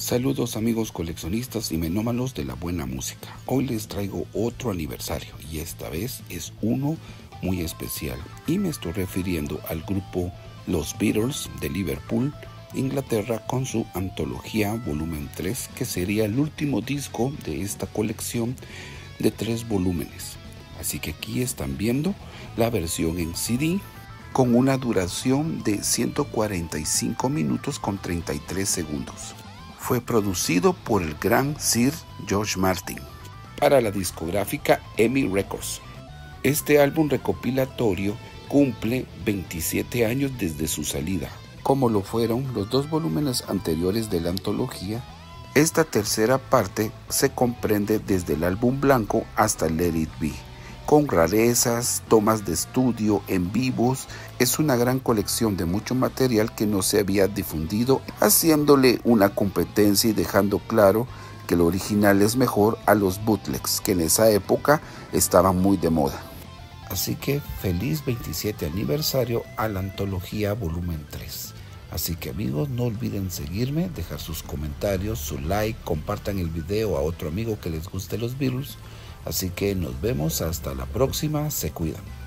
Saludos amigos coleccionistas y menómanos de la buena música. Hoy les traigo otro aniversario y esta vez es uno muy especial y me estoy refiriendo al grupo Los Beatles de Liverpool, Inglaterra, con su antología volumen 3, que sería el último disco de esta colección de 3 volúmenes. Así que aquí están viendo la versión en CD con una duración de 145 minutos con 33 segundos. Fue producido por el gran Sir George Martin para la discográfica EMI Records. Este álbum recopilatorio cumple 27 años desde su salida, como lo fueron los 2 volúmenes anteriores de la antología. Esta tercera parte se comprende desde el álbum blanco hasta Let It Be, con rarezas, tomas de estudio, en vivos. Es una gran colección de mucho material que no se había difundido, haciéndole una competencia y dejando claro que el original es mejor a los bootlegs, que en esa época estaban muy de moda. Así que feliz 27 aniversario a la antología volumen 3. Así que amigos, no olviden seguirme, dejar sus comentarios, su like, compartan el video a otro amigo que les guste los Beatles. Así que nos vemos hasta la próxima, se cuidan.